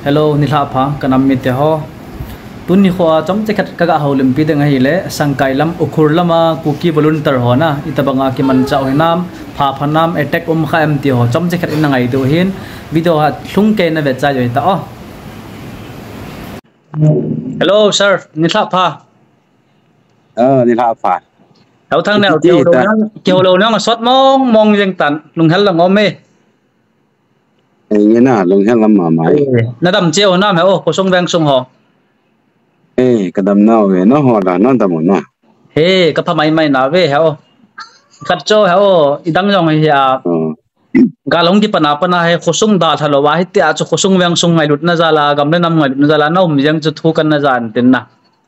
Hello nila pha kanam mi te ho tun ni kho chom che khat kaga holim pi de ngai le sangkai lam ukhur lama kuki volunteer ho na itabanga ki man chau hinam pha phanam attack kha em ti ho chom che khat in ngai tu hin video ha thung ke na ve cha yoi ta o Hello sir nila pha nila pha hau thang nèo kêu lâu nó mà sót mong riêng tận lùng hết là ngon mê như na lùng hết lắm mà mày nó đầm chiều nó mày ô có sông ven sông hồ cái đầm nào về nó họ là nó đầm một nè cái pha mày nào về hả ô khát cho hả ô đăng dòng hay à gà lông cái pana hay có sông đà thà lo hay tia cho có sông ven sông ngày lụt na ra là gầm lên năm ngày lụt na ra là nó mình cho thu cần na ra tiền na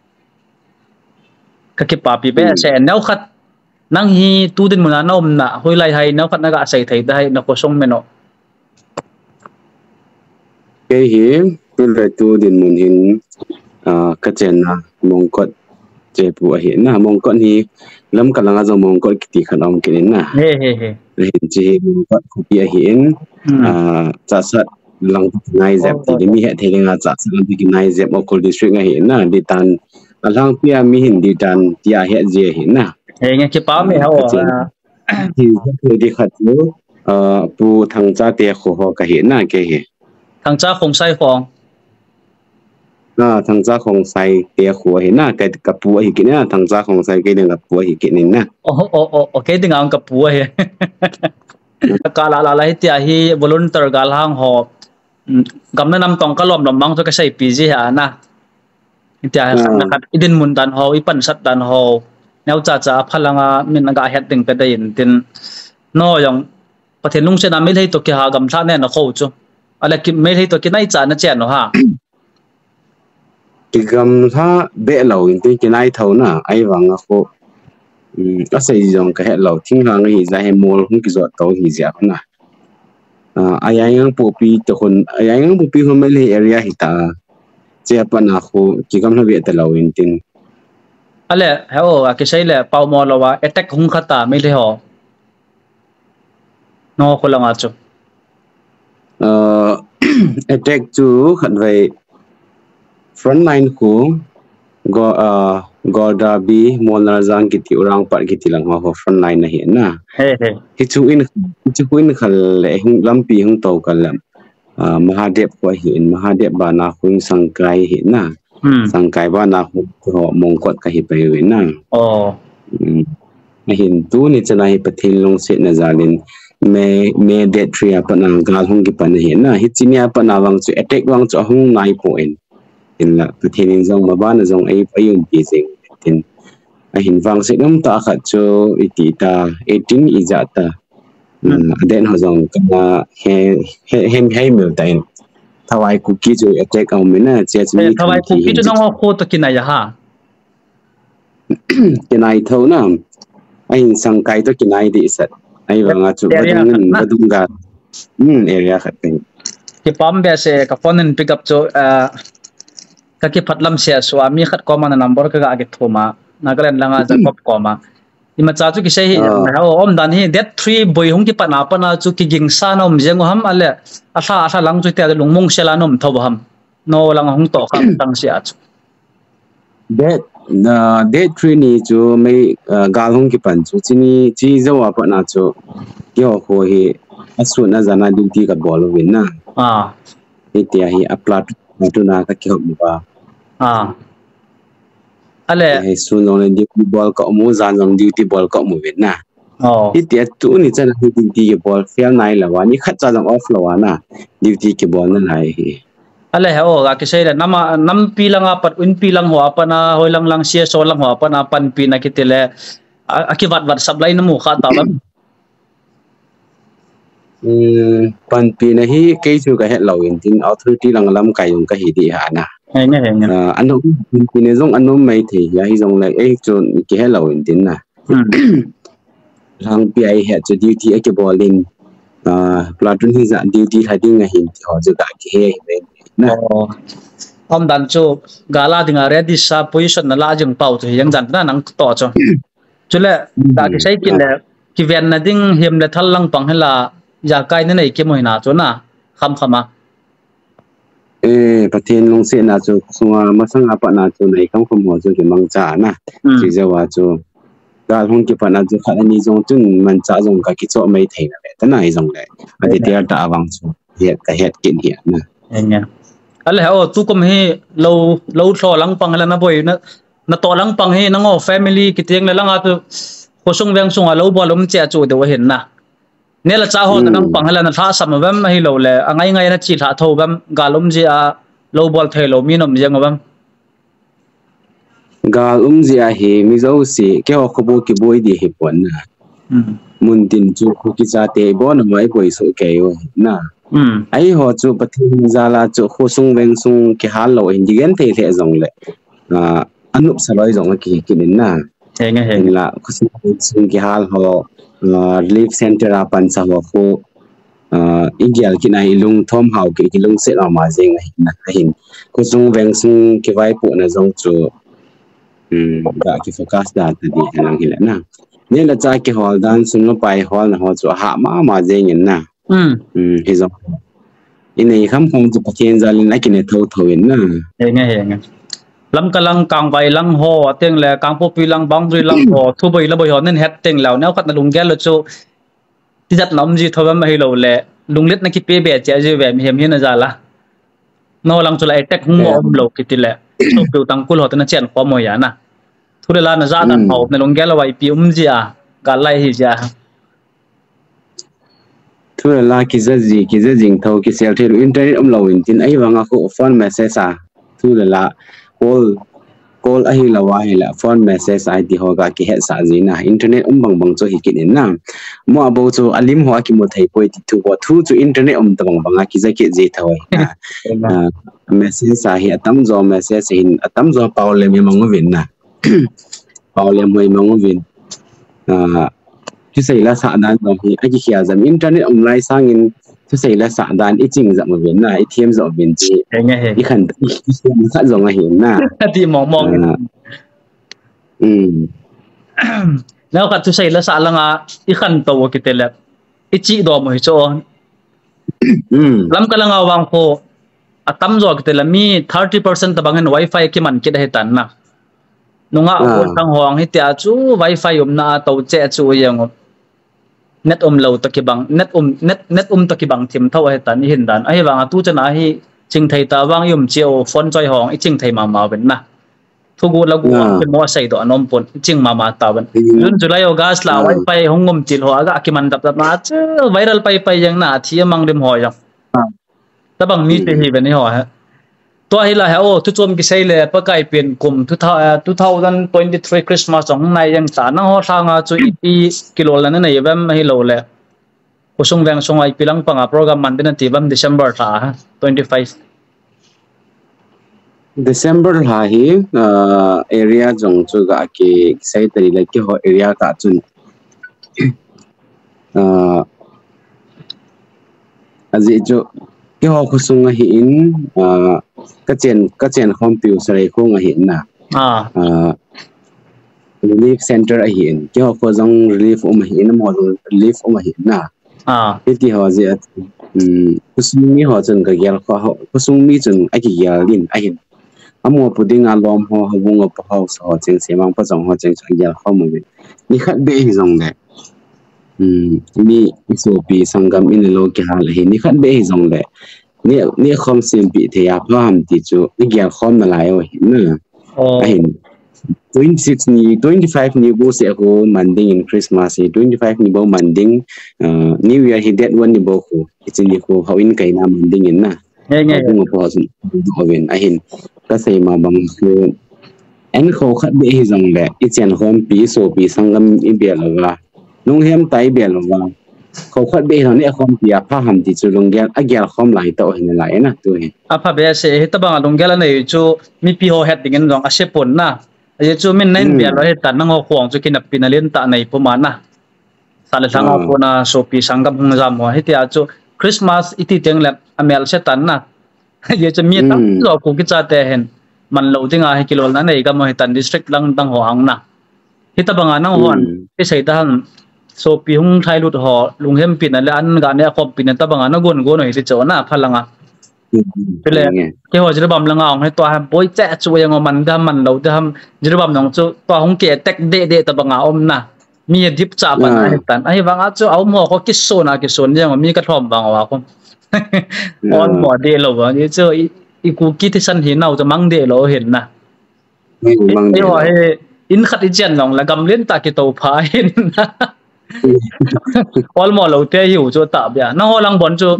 cái papi bé sẽ nấu khát nang hi tu din muna nom na hoi lai hay nấu khát na gà say thấy đây nó có sông meno cái hiểm tôi lại tu din mun hin cái chuyện na mong cốt chế bùa hiện na mong cốt hi lắm cả là do mong cốt kiti khăn ông cái na hiện chế mong cốt bia hiện trả sát lăng ngay dẹp thì mi hệ thì là trả sát lăng thì ngay dẹp ở khu district ngay hiện na đi tan lăng bia mi hiện đi tan tia hệ gì hiện na nghe cái báo mày hả thì cái đi khát luôn bu thằng cha tia khổ cái hiện na cái hiện thằng cha không sai phòng thằng cha không sai tia khổ hiện na cái cặp bùa hiện cái na thằng cha không sai cái đường cặp bùa hiện cái này na cái đường ang cặp bùa hiện cả là hết tia hi volunteer gal hang ho gam na nam tong kalom lam bang cho cái sai pg ha na tia na idin mun dan ho ipan sat dan ho neo cha phalanga min nga het ding pe dain tin no yong pathen lung se na mel hei to ki ha gam tha ne na kho chu ala ki mel hei to ki nai cha na chen no ha ki gam tha be lo in ti ki nai thau na ai wang a kho a sei jong ka he lo thing hang hi za he mol hung ki zo to hi ja na ai ang pu pi to khon ai ang pu pi ho mel hei area hi ta che pa na kho ki gam na be ta lo in tin ale heo cái sai le pau mo lo wa attack hung khata mel ho no ko langa chu attack chu khat vai frontline ko go da bi monar jang ki ti urang par ki ti lang ho frontline na hi na hi chu in khal le hung lampi hung to kal lam mahadev ko hi mahadev ba na khung sangkai hi na sangkai ba na ho mongkot ka hi pe wi na hin tu ni chana hi pathin long se na zalin me det tria pa na gal hung ki pan hi na hi chinia pa na wang chu attack wang chu hung nai point in la pathin jong ma ba na jong ai ayun pi jing tin a hin wang se nam ta kha chu iti ta 18 izata den ho jong ka he mil ta in thawai cookie chu attack au me na che chu thawai cookie chu nang ho to kinai ha kinai tho na ai sang kai to kinai di sat ai wanga chu badung ga area khat kai ki pam be se ka phone and pick up chu ka ki phatlam se swami khat ko man number ka ga ge thoma nagaland langa jakob ko ma ima cha chu ki sei ha om dan hi that 3 boy hung ki pana chu ki ging sa nom jeng ham ale asa lang chu te lungmung sela nom thob ham no lang hung to kham tang sia chu that 3 ni chu mai gal hung ki pan chu chini chi zo pa na chu kyo ho hi asu na jana duty ka bol win na itia hi aplat tu na ka kyo ba ale he su no le duty ball ka mu jan jong duty ball ka mu win na itia tu ni chana hi duty ki ball fail nai la wa ni khat cha jong off la wa na duty ki ball na lai hi ale heo ga ki sei nam pi langa pat un pi lang ho pa na hoi lang sia so lang ho pa na pan pi na kitele aki wat supply na mu kha ta lam pan pi na hi ke chu ka he lo in tin authority lang lam kai yung ka hi di ha na anom pi ne jong anom mai the ya hi jong lai e chu ki he lo in tin na lang pi ai he chu duty ake bolin platoon hi za duty hading a hin ho chu ka ki he om dan chu gala dinga ready sa position na la jing pau chu yang jan na nang to chu chule da ki sai ki le ki ven na ding him le thal lang pang hela ya kai na nei ki moi na chu na kham khama ประเทศลงเสียนาจูสงมาสังอาปนาจูในคำคมหัวจูที่มังจานะที่จะว่าจูการห้องที่ปนาจูขัดอันนี้จงจุนมันจะจงกับกิจไม่เท่าเลยแต่ไหนจงเลยอันที่เดียร์ตาวังจูเหตุกับเหตุกินเหตุนะเนี่ยอะไรเหรอทุกคนให้เราโซ่ลังปังแล้วนะบ่อยนะต่อลังปังให้น้องแฟมิลี่กิจยังเลยลังอาตัวคนส่งแบงส่งเราบอลล้มเจ้าจูเดี๋ยวเห็นนะเนี่ยละจ้าหัวนั่งปังให้แล้วนะท้าสามแบบไม่เราเลยอันไงนะจีท้าเท่าแบบกาลมเจ้าเราบอลเทเรามีน้ำยังแบบกาลมเจ้าเฮมิจาวสิแค่ขบวนกี่บวยดีเหตุผลนะมุนตินจูกิจาเตบอนไม่ป่วยสุเกยนะไอ้หัวจูปฏิบัติจาลาจูคนส่งแบงส่งกี่ฮัลโหลอินดิเกนเทเลจงเลยอันนุบสลายจงกี่กินนะเห็นละคนส่งกี่ฮัลโหลrelief center apan sa ko igyal kinai lung thom hau ki lung set ma jeng na hin ko sung veng sung ki vai pu na jong chu da ki focus da ta di hanang hila na ne la cha ki hol dan sung no pai hol na ho chu ha ma jeng na hi jong inei kham khom chu pathen jalin na kine tho in na he lắm cái lăng càng vay lăng hồ tiếng là càng phổ biến lăng băng rồi lăng hồ thu bì là bồi hồ nên hết tiếng lão nếu khách là lùng ghé là chỗ thì rất lắm gì thôi mà hay lâu lệ lùng lết nó kịp bê bê chạy gì về hiểm hiểm là ra là nó lăng chỗ lại tech không ôm lâu cái tỷ lệ số biểu tăng cú hồ thì nó chèn qua mồi à nè thu đây là nó ra đàn hồ nên lùng ghé là vậy bị gì à cả lại gì à thu đây là cái gì thâu cái sale thì internet lâu tin ấy và ngọc phone message à thu đây là call ahi lawa hila phone message id hoga ki het sa zina internet bang bang cho hikin na mo abo cho alim ho ki mo thai poi ti thu wa thu chu internet bang bang ki za ki je thawai message sa hi atam zo message hin atam zo paule mi mong vin na paule moi mong vin ki sei la sa dan do hi a ki khia zam internet lai sangin tu sei la sa dan I ching zam vin na I thiam zo vin chi I khan I sa zo nga hin na ti mongแล้วก็tu sei la sa la nga I khan to ki tele I chi do mo hi cho lam ka la nga wang ko atam zo ki tele mi 30% tabangan wifi ki man ki dai tan na nunga ko tang hong hi tia chu wifi na to che chu yang net lo takibang net takibang thim thaw he tan hin dan ai wanga tu chana hi ching thai ta wang yum cheo phone choi hong I ching thai ma ben na thugu lagu ke mo sai do anom pon ching ma ta ben jun July August la wifi hongom chil ho aga akiman dap na viral pai yang na thi mang rim ho yang tabang mi te hi ben ho ha to hi la ha o tu chom ki sei le pa kai pen kum 2023 Christmas ong nai yang ta na ho thanga chu ipi kilo la na nei bam hi lo le ko sung wang sung ai pilang panga program man din ti bam December ta 25 December ha hi area jong chu ga ki sei tari la ki ho area ta chun aji chu ki ho ko sung hi in ka chen computer sai ko nga hin na relief center a hin ki ho ko jong relief hin mo relief hin na ti ho ji kusung mi ho chun ga gyal kusung mi chun a ki gyal din a hin amo puding alom ho hawung op ho so ching semang pa jong ho ching gyal ho mo ni khat be hi jong de mi isopi sangam in lo ki hal hi ni khat be hi jong de ni khom sim pi the ya pham ti chu ni gyal khom na lai o hin na a hin 26 ni 25 ni bo se ko manding in Christmas 25 ni bo manding New Year hi that one ni bo ko itin ni ko hawin kai na manding in na nge ko po sun hawin a hin ka sei ma bang ko en kho khat be hi jong le I chen khom pi so pi sangam I be la wa nong hem tai be la wa kho khat be no ne khom pi a pha ham ti chu long gyal a gyal khom lai to hin lai na tu he a pha be se ta bang long gyal nei chu mi pi ho het ding jong a se pon na ai chu min nen be lo he tan nang ho khong chu kin pin len ta nei pu ma na sa le sang ho na so pi sangam hung jam ho he tia chu Christmas iti teng lap amel se tan na ye chu mi tam lo ku ki cha te hen man lo tinga he kilol na nei ga mo he tan district lang tang ho ang na hi ta bang na hon ti sei ta han so pi hung thai lut ho lung hem pin la an ga ne khop pin ta bang na gon gon hi chu na phalanga เป็นเลยที่หัวจิรบอมละงองให้ตัวบอยแจ๊ช่วยยังมันทำมันเราทำจิรบอมน้องจูตัวของเกตเต็กเดตบางอมนะมีดิบจับอะไรต่างไอ้บางอาจูเอาหมอเขากิโซนะกิโซนยังมีกระทอมบางว่าคนออนหมอเดลวะนี่เจออีกูกิที่ฉันเห็นเอาจะมั่งเดลเราเห็นนะไอ้ว่าอินขัดอีเจนลองละกำเล่นตากิโตพายนะออนหมอเราเตะอยู่จูตับเนี่ยน้องลังบอลจู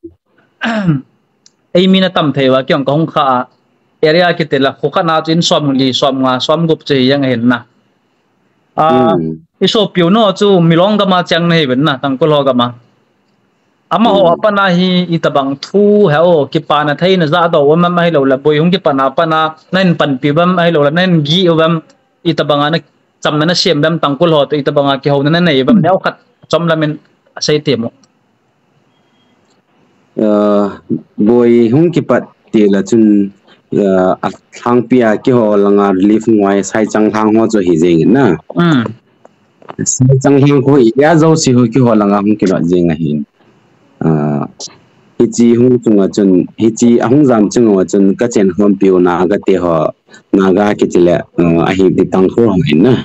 ไอ้มีน่ะตั้มเทวะเกี่ยงกับห้องข้าเอเรียกิตละคุกนาจินซ้อมลีซ้อมงาซ้อมกุบเจียงเห็นนะอีโซปิวโนจูมีลองกับมาจังในเห็นนะตั้งก็รอกับมาอามาหัวปนาฮีอิตบังทูเฮโอกิปานาไทยนะซาดว่ามันไม่เราละบอยหงกิปานาปนานั่นปันปีบัมไม่เราละนั่นกีบัมอิตบังอันจำนั้นเสียมบัมตั้งก็รอตัวอิตบังอากิเขานั่นไหนบัมเดี๋ยวขัดจำละมันใส่เต็ม boy hung ki pat ti la chun thang pia ki ho langa relief ngwai sai chang thang ho cho hi jeng na sai chang thang ko ya zo si ho ki ho langa hung ki la jeng hin hi chi hung chunga chun hi chi ahung jam chunga chun ka chen hom piu na ga te ho na ga ki ti le a hi ti tang ko hin na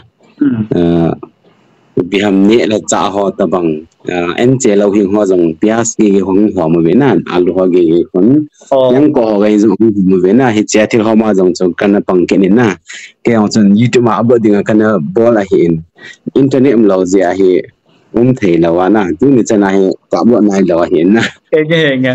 biham ne la cha ho ta bang en che lo hing ho jong pias ki hong ho mo ve na alu ho ge kon yang ko ho ge jong mo ve na hi che thil ho ma jong chong kan pang ke ni na ke ho chon youtube ma abo ding kan bol a hin internet am lo zia hi thei la wa na tu ni chana hi ka bo nai lo hin na ge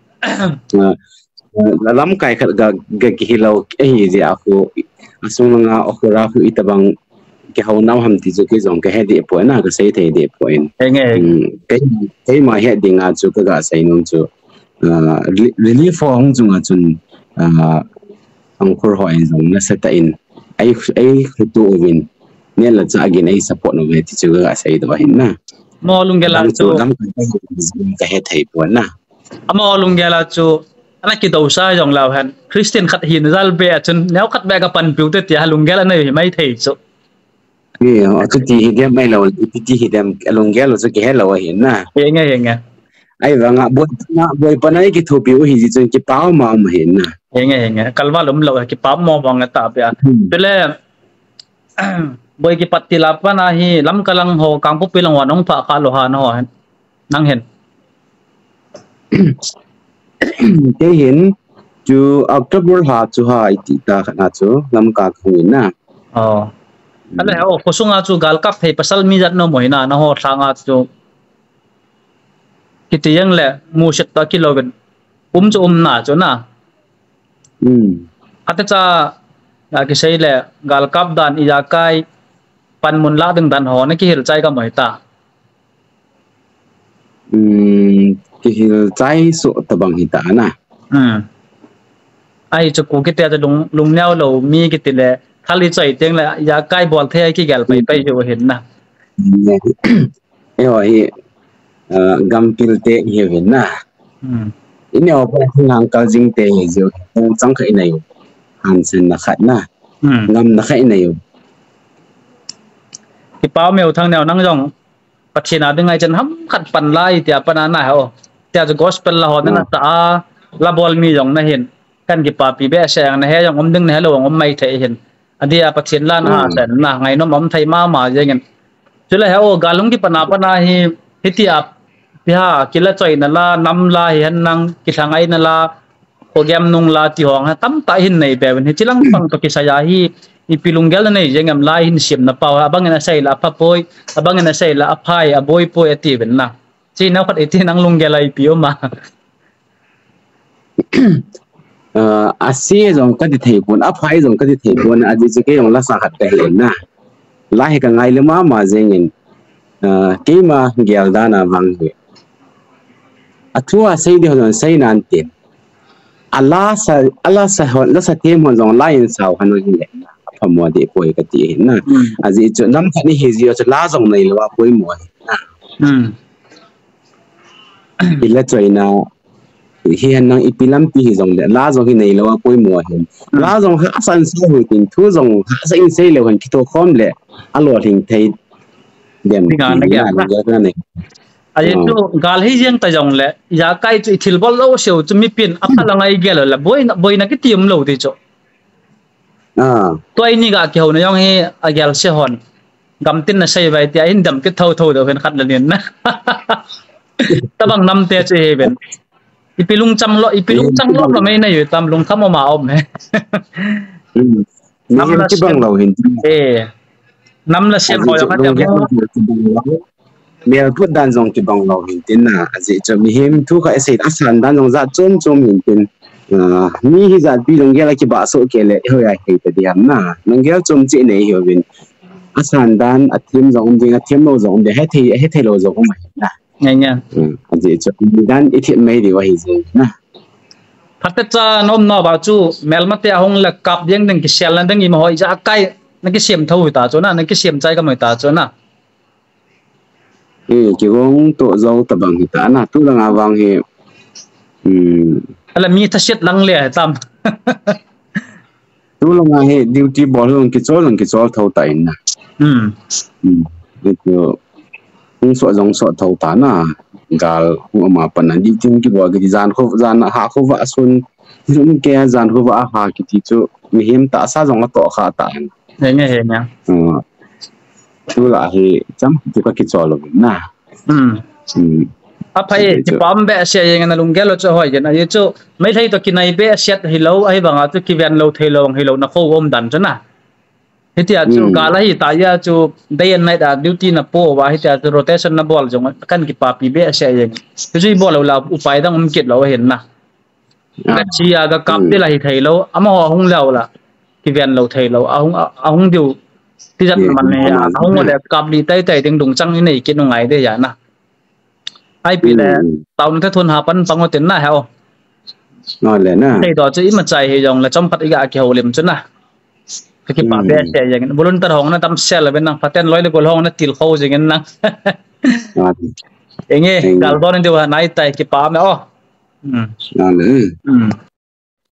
la lam kai khat ga ki lo e hi zia ko asung nga okura hu itabang cái hậu năm hầm thì cho cái dòng cái hệ địa point na cái xây thể địa point cái mà hệ địa ngã cho cái xây nông cho relief for ông chung chun ông khor hỏi dòng nó sẽ in ai tu win nên là cho again ai support nó về thì cho cái xây đó hin na mo lung gela cho cái hệ thể point na mo lung gela cho anh cái đầu sai dòng lào hẳn Christian khát hin ra về chun nếu khát về cái pan biểu tiết thì lung gela này mấy thể cho tu ti hidem mai lo ti hidem along gelo so ke hello hin na nghe ai wanga boy panai ki thopi o hi ji chen ki pau ma ma hin na nghe kalwa lum lo ki pau mo wanga ta pya pele boy ki patti la pana hi lam kalang ho kang pu pilang wa nong pha kha lo ha no nang hen ke hin chu October ha chu ha ti ta na chu lam ka khu na อะไรเหรอพอส่งอาจูกาลกับให้ปัสสาวะมีจัดน้องมวยน่ะนะฮะทางอาจูคิดยังแหละมูสิตตะกิโลกันจะน่ะจูน่ะอาจจะกิใช่แหละกาลกับดันอีจากายปันมุนละดึงดันหอนี่กิหิลใจกับมวยตากิหิลใจสุตะบังหิตานะไอ้จูกูคิดจะลุงเลี้ยวเรามีคิดเลยถ้าลิใจเตียงเลยอยากใกล้บอลเท่กี่แกลไปอยู่เห็นนะไอ้หอยกัมพิลเตะเห็นนะอินเอาไปทางการจิงเตะอยู่จังเคยในอยู่หันเส้นนักขัดนะงำนักขัดในอยู่ที่ป้าเมลทางแนวนั่งย่องปัจฉินาดึงไงจนห้ำขัดปั่นไล่เตียปนาหน้าเหรอเตียจะกอสเป็นละหอนั่นนะตาละบอลมีย่องนะเห็นกันกี่ป้าปีเบะแสงนะเฮย่องดึงนะเฮลงไม่เทเห็นอันนี้ปัจฉินล้านห้าแสนนะไงน้องไทยมาอย่างเงี้ยจุดเลยเหรอกาลงกี่ปนาฮิติอาพี่ฮะกิเลสใจนั่นละน้ำละเห็นนังกิทางไอ้นั่นละโปรแกรมนุ่งละที่ห้องฮะตั้มตาหินในแบบนี้จิลังฟังตัวกิสายาฮีอีพิลุงเกลนี่ยังไงลายหินเสียมนับเปล่าบางเงินใส่ละพับปอยบางเงินใส่ละอภัยบอยปอยตีเป็นนะจีน่าขัดไอ้ที่นังลุงเกลไอพิโอมาอาเซียนก็จะเทปนอภัยจงก็จะเทปนอาจจะเกี่ยงลักษณะขัดแต่เห็นนะไล่กันไงเลยมาเจงินกี่มาเกี่ยวด้านวังเวอัตว่าใส่เดียวกันใส่นานเต็มอัลลาห์หดแล้วสักเที่ยงมันจงไล่อินสาวฮันนี่แหละพอมัวเด็กป่วยก็ตีเห็นนะอาจจะจุดน้ำขันนี่เฮจิโอจะล่าจงในหรือว่าป่วยมัวนะอิละใจนะเฮียนนังอีพิลัมปีจงเดล่าจงที่ในหรือว่าป่วยมัวเห็นล่าจงหาสันเสียหุ่นกินทุจงหาสันเสียเลยหุ่นคิดตัวคอมเลยอร่อยทิ้งไทยเดี๋ยวมีงานเยอะนั่นเอง ai chu gal hi jeng ta jong le ya kai chu thil bol lo seu chu mi pin apa langai gel la boy na ki tiam lo ti chu toy ni ga ki ho na yong hi agel se hon gam tin na sei vai ti in dam ki thau thau do hen khat la nin na tabang nam te che he ben ipilung cham lo la mai na yu tam lung tham ma om he nam la chi bang lo hin nam la siam ho ka jam mel put dan jong chi bang lo hin tin na aji cho mi him thu ka se asan dan jong za chom chom hin tin mi hi za pi long gel ki ba so ke le hoi ai he ta diam na long gel chom chi nei hi bin asan dan athim jong ding athim lo jong de he the lo jong ma na ngay nha aji cho dan ithim mai di wa hi je na phát cha nom no ba chu mel mate ahong la kap ding ding ki sel lan ding i ma hoi ja kai na ki siam thau ta chu na ki siam chai ka mai ta chu na ki gong to zo ta bang hi ta na tu la nga wang hi ala mi tha set lang le tam tu la nga he duty bol long ki chol thau ta in na itu so jong so thau ta na gal ma pan na di tim ki bo ki jan ha kho wa sun jun ke jan kho wa ha ki ti chu mi him ta sa jong to kha ta nghe he nha tu la he cham tu ka ki chol na apai ki pam be se yang na lung gelo cho hoi gen ai chu mai thai to ki nai be set hi lo ai banga chu ki ven lo thei lo hi lo na kho om dan chu na hitia chu gala hi ta ya chu day and night duty na po wa hitia chu rotation na ball jong kan ki pa pi be se yang chu ball la upai dang kit lo hen na ka chi ya ga kap te la hi thei lo ama hung lo la ki ven lo thei lo ahung diu ti jat man ne ahung le kap li tai tai ding dung chang ni nei ki nu ngai de ya na ai pi le tau na thon ha pan pango ten na hao ngon le na thei do chu i ma chai he jong la chom pat i ga ki ho lem chu na cái bà bé xe vậy bún tao hong nó tâm xe là bên năng phát triển lối được còn hong nó tiêu khâu gì năng nghe cả đó nên điều này tại cái bà mẹ